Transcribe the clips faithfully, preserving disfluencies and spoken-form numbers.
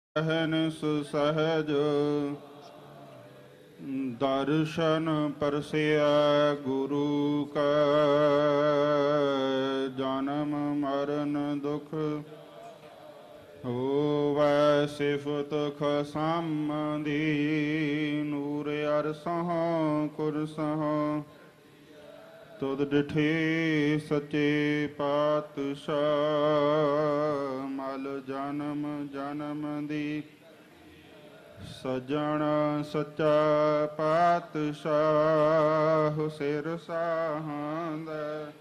सहन सुसहज दर्शन परसिया गुरु का जन्म मरण दुख होवै सिफत खसामदी नूर अरसह कुरसह तुद डिठे सचे पातशाह मल जन्म जन्म दी सजन सच्चा पातशाह सिर साहंद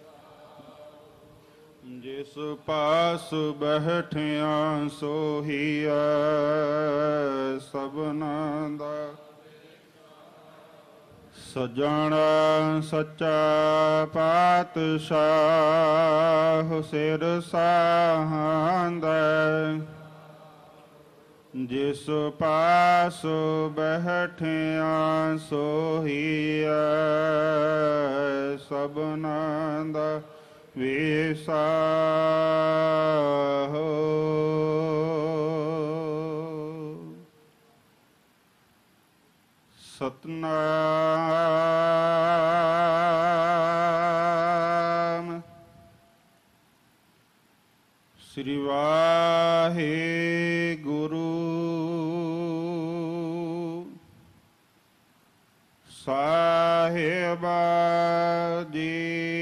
जिस पास बैठिया सोहिया सबना दा सजन सच्चा पातशाह सिर साहंद जिस पास बैठिया सोहिया सबना दा विसा हो। सतनाम श्री वाहेगुरु साहिबा जी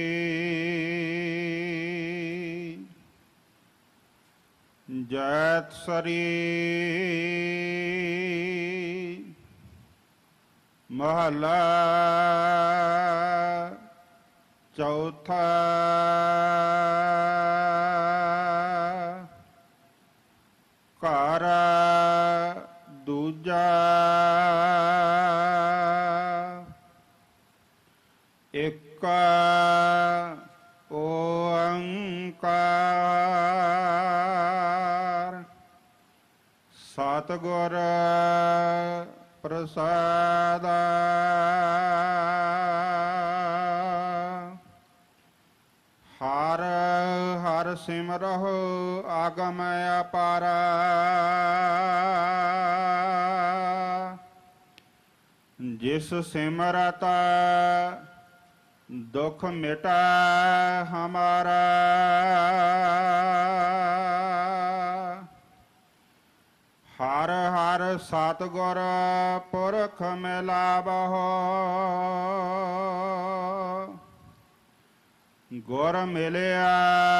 जैतसरी महला चौथा घर दूजा एक ओंकार सतगुर प्रसाद हर हर सिमरहो आगम अपारा जिस सिमरता दुख मिटा हमारा हर हर सतगुर पुरख मिलावहो गुर मिलिया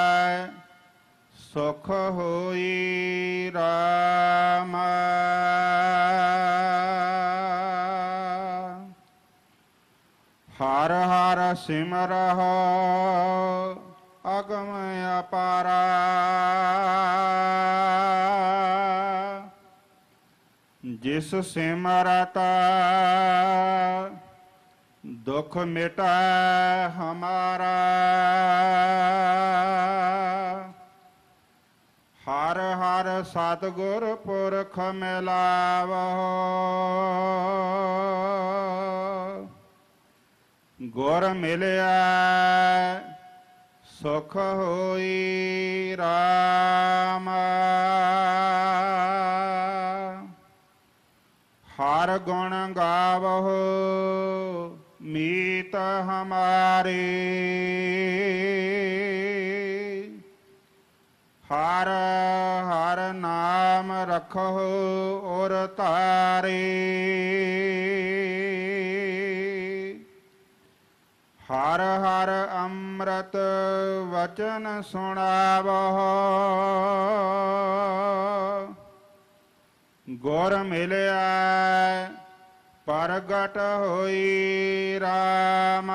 सुख होई राम हर हर सिमरहो अगम अपारा जिस सिमरता दुख मिटा हमारा हर हर सतगुर पुरख मिलावहो गुर मिलिया सुख होई राम हर गुण गावहो मीत हमारे हर हर नाम रखो और तारे हर हर अमृत वचन सुनावहो गुर मिलिया प्रगट होई राम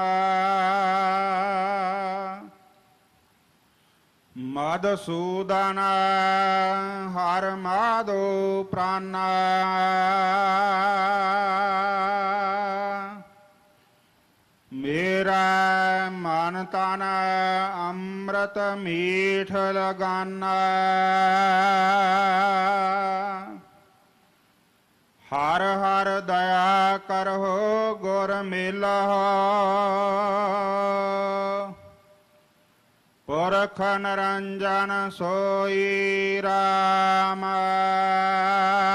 मधुसूदन हर माधो प्राणा मेरा मन तन अमृत मीठ लगाना हर हर दया करहो गुर मिलहो पुरख निरंजन सोई राम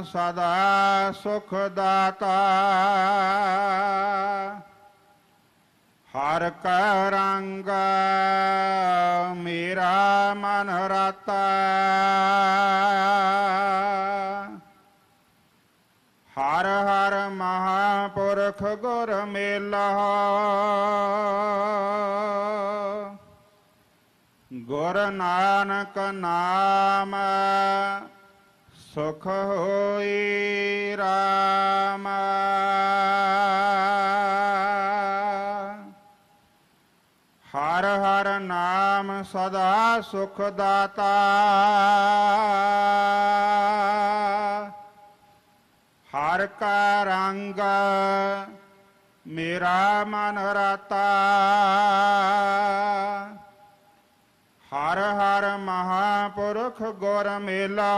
ਸਦਾ ਸੁਖ ਦਾਤਾ ਹਰ ਕਾ ਰੰਗ ਮੇਰਾ ਮਨ ਰਾਤਾ ਹਰ ਹਰ ਮਹਾਪੁਰਖ ਗੁਰ ਮੇਲਾ ਗੁਰ ਨਾਨਕ ਨਾਮ ਸੁਖ ਹੋਈ ਰਾਮ ਹਰ ਹਰ ਨਾਮ ਸਦਾ ਸੁਖ ਦਾਤਾ ਹਰ ਕਾ ਰੰਗ ਮੇਰਾ ਮਨ ਰਾਤਾ ਹਰ ਹਰ ਮਹਾਪੁਰਖ ਗੁਰ ਮੇਲਾ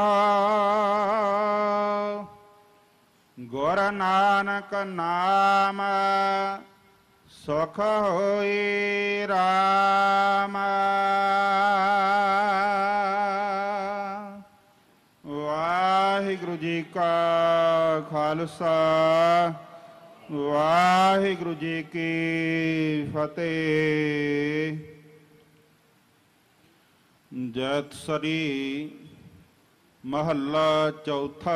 ਗੁਰ ਨਾਨਕ ਨਾਮ ਸੁਖ ਹੋਈ ਰਾਮ ਵਾਹਿਗੁਰੂ ਜੀ ਕਾ ਖਾਲਸਾ ਵਾਹਿਗੁਰੂ ਜੀ ਕੀ ਫਤਿਹ। ਜੈਤਸਰੀ ਮਹੱਲਾ ਚੌਥਾ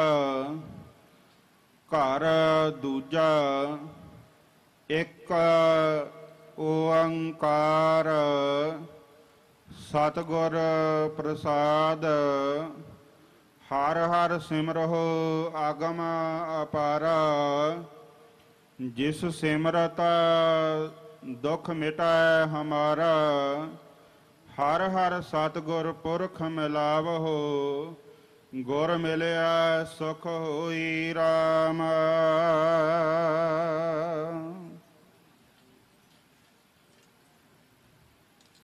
ਘਰ ਦੂਜਾ ਇੱਕ ਓੰਕਾਰ ਸਤਿਗੁਰ ਪ੍ਰਸਾਦ ਹਰ ਹਰ ਸਿਮਰਹੁ ਆਗਮ ਅਪਾਰਾ ਜਿਸ ਸਿਮਰਤ ਦੁਖ ਮਿਟੈ ਹਮਾਰਾ ਹਰ ਹਰ ਸਤਿਗੁਰ ਪੁਰਖ ਮਿਲਾਵਹੁ ਗੁਰ ਮਿਲਿਆ ਸੁਖ ਹੋਈ ਰਾਮ।